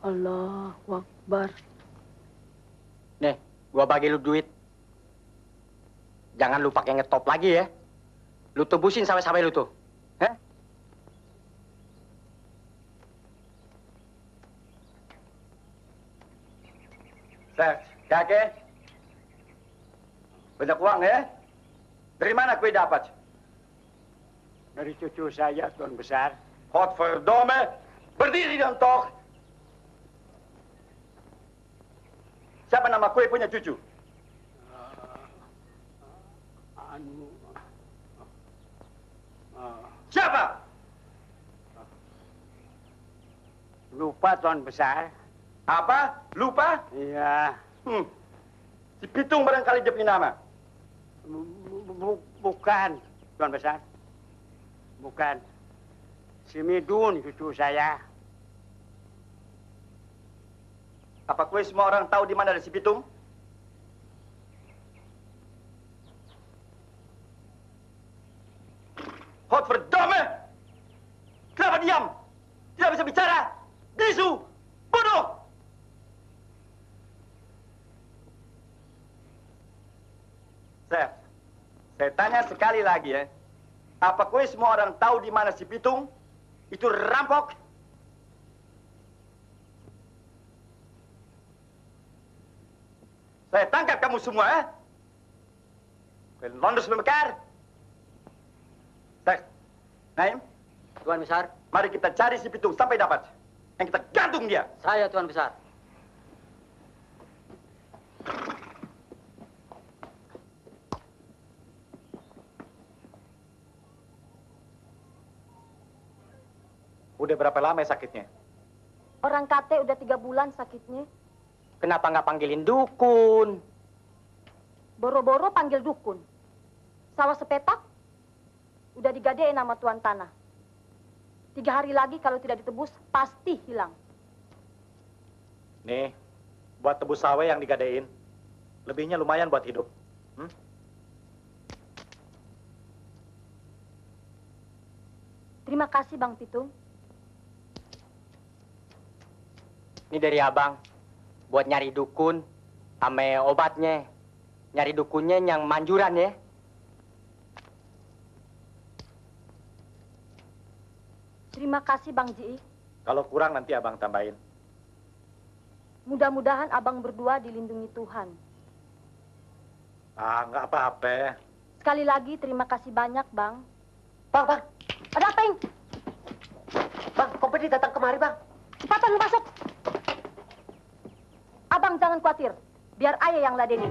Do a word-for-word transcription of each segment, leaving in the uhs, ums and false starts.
Allahu Akbar. Nih, gua bagi lu duit. Jangan lu pakai ngetop lagi ya. Lu tebusin sampai-sampai lu tuh. Hah? Sir, kakek. Banyak uang ya? Dari mana kue dapat? Dari cucu saya, Tuan Besar. Godverdomme! Berdiri dan tok! Siapa nama kue punya cucu? Uh, anu... Uh, Siapa? lupa, Tuan Besar. Apa? Lupa? Iya. Hmm. Si Pitung barangkali dia punya nama. Bu- bukan, Tuan Besar. Bukan. Si Midun, cucu saya. Apa kue semua orang tahu di mana ada si Pitung? Godverdomme! Kenapa diam? Tidak bisa bicara? Bisu! Bodoh! Saya, saya tanya sekali lagi ya. Apa kue semua orang tahu di mana si Pitung? Itu rampok? Saya tangkap kamu semua, ya? Kue londos memekar. Saya, Naim, Tuan Besar. mari kita cari si Pitung sampai dapat. Yang kita gantung dia. Saya, Tuan Besar. Udah berapa lama sakitnya? Orang kate udah tiga bulan sakitnya. Kenapa nggak panggilin dukun? Boro-boro panggil dukun. Sawah sepetak udah digadein sama tuan tanah. Tiga hari lagi kalau tidak ditebus pasti hilang. Nih, buat tebus sawah yang digadein, lebihnya lumayan buat hidup. Hmm? Terima kasih Bang Pitung. Ini dari abang. Buat nyari dukun, ame obatnya. Nyari dukunnya yang manjuran ya. Terima kasih Bang Ji. Kalau kurang nanti abang tambahin. Mudah-mudahan abang berdua dilindungi Tuhan. Ah, nggak apa-apa. Sekali lagi terima kasih banyak Bang. Bang, bang. Ada apa yang? Bang, kompeni datang kemari bang. Cepatan lu masuk. Abang jangan khawatir. Biar ayah yang ladenin.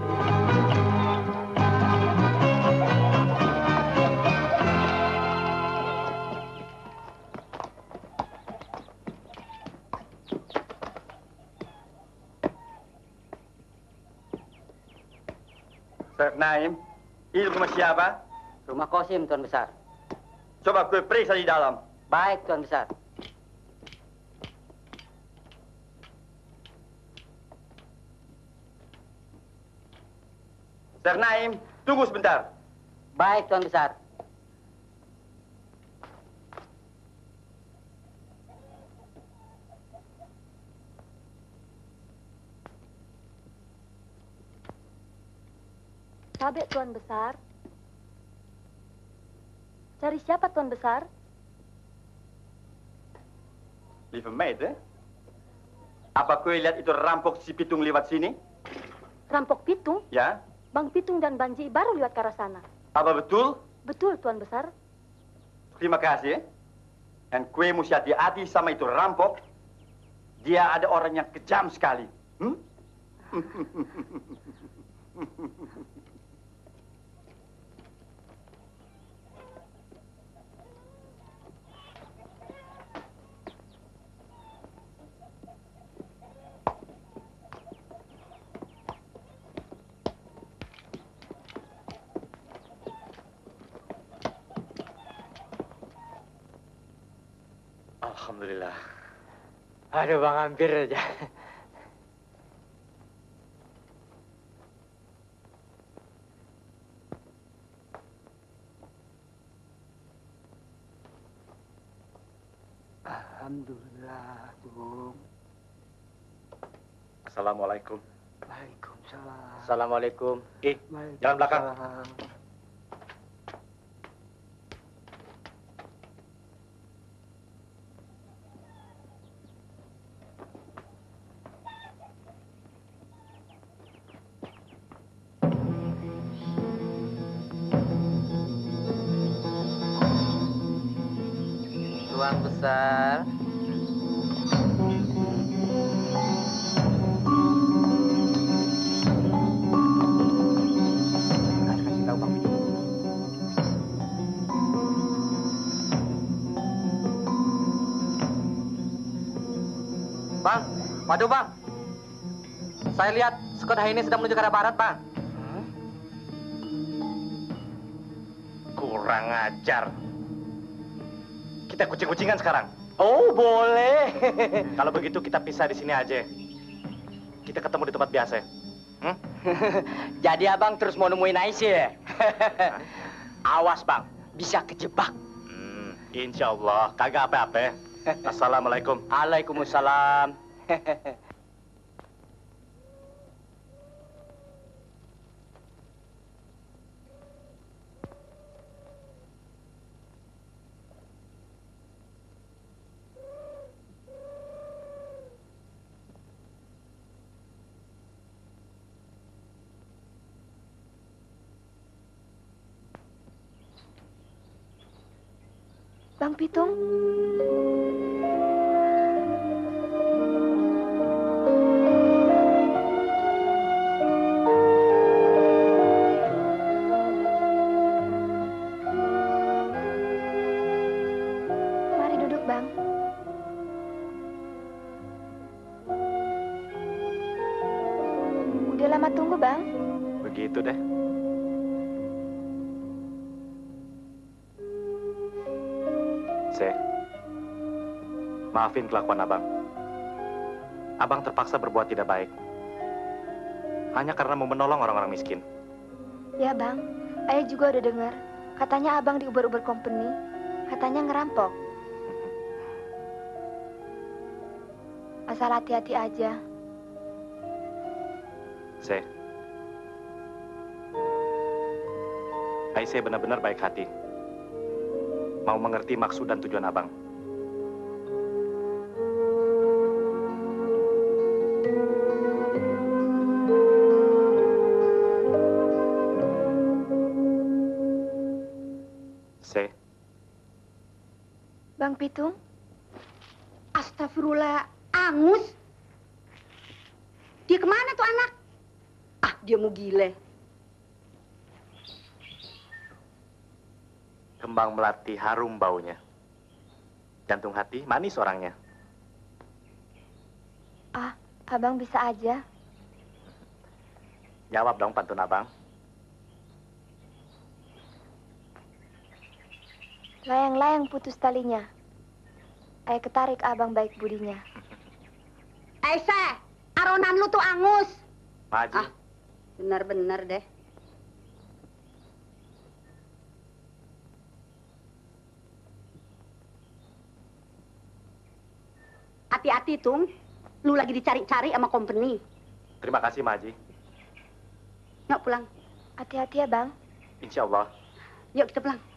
Sir Naim, ini rumah siapa? Rumah Kosim, Tuan Besar. Coba gue periksa di dalam. Baik, Tuan Besar. Sir Naim, tunggu sebentar. Baik, Tuan Besar. Cabe Tuan Besar. Cari siapa Tuan Besar? Lieve meid, eh? Apa kue lihat itu rampok si Pitung lewat sini? Rampok Pitung? Ya? Bang Pitung dan Banji baru lewat ke arah sana. Apa betul? Betul Tuan Besar. Terima kasih. Dan kue mesti hati-hati sama itu rampok. Dia ada orang yang kejam sekali. Hmm? Alhamdulillah. Aduh bang, hampir aja. Alhamdulillah, Tung. Assalamualaikum. Waalaikumsalam. Assalamualaikum. Ih, jalan belakang. Waalaikumsalam. Tuan besar. Kasih tahu Bang Pitung. Bang, waduh bang. Saya lihat Skoda ini sedang menuju ke arah barat, bang. Kurang ajar. Kita kucing-kucingan sekarang. Oh, boleh. Kalau begitu kita pisah di sini aja. Kita ketemu di tempat biasa. Hmm? Jadi abang terus mau nemuin Aisyah ya? Awas bang, bisa kejebak. Hmm, insya Allah, kagak apa-apa. Assalamualaikum. Waalaikumsalam. Bang Pitung. Mari duduk, Bang. Udah lama tunggu, Bang. Begitu deh. Se, maafin kelakuan abang. Abang terpaksa berbuat tidak baik. Hanya karena mau menolong orang-orang miskin. Ya, Bang. Ayah juga udah dengar. Katanya Abang di Uber-Uber Company. Katanya ngerampok. Asal hati-hati aja. Se, Aisyah benar-benar baik hati. Mau mengerti maksud dan tujuan abang. Se, Bang Pitung? Astagfirullah, Angus. Dia kemana tuh anak? Ah, dia mau gile. kembang melati harum baunya. Jantung hati manis orangnya. Ah, Abang bisa aja. Jawab dong pantun abang. Layang-layang putus talinya. Ayah ketarik Abang baik budinya. Aisyah, aronan lu tuh Angus. Maji. Ah, benar-benar deh. Hati-hati, Tung. Lu lagi dicari-cari sama company. Terima kasih, Maji. Yuk pulang. Hati-hati ya, Bang. Insya Allah. Yuk kita pulang.